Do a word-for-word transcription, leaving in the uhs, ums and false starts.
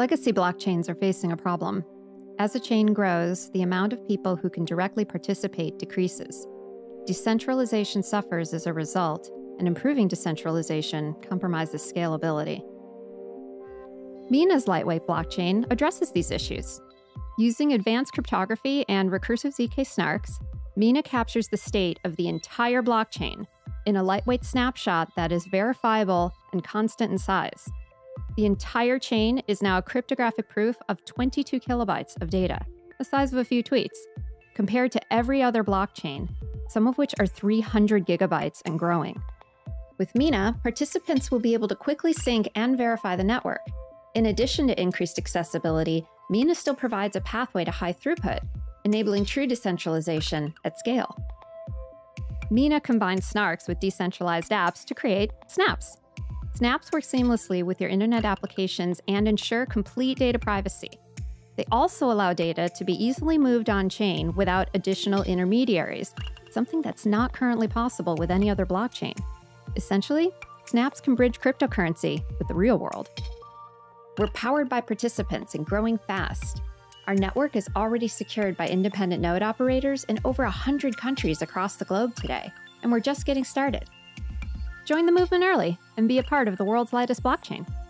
Legacy blockchains are facing a problem. As a chain grows, the amount of people who can directly participate decreases. Decentralization suffers as a result, and improving decentralization compromises scalability. Mina's lightweight blockchain addresses these issues. Using advanced cryptography and recursive zk-SNARKs, Mina captures the state of the entire blockchain in a lightweight snapshot that is verifiable and constant in size. The entire chain is now a cryptographic proof of twenty-two kilobytes of data, the size of a few tweets, compared to every other blockchain, some of which are three hundred gigabytes and growing. With Mina, participants will be able to quickly sync and verify the network. In addition to increased accessibility, Mina still provides a pathway to high throughput, enabling true decentralization at scale. Mina combines SNARKs with decentralized apps to create snaps. Snaps work seamlessly with your internet applications and ensure complete data privacy. They also allow data to be easily moved on-chain without additional intermediaries, something that's not currently possible with any other blockchain. Essentially, snaps can bridge cryptocurrency with the real world. We're powered by participants and growing fast. Our network is already secured by independent node operators in over one hundred countries across the globe today, and we're just getting started. Join the movement early and be a part of the world's lightest blockchain.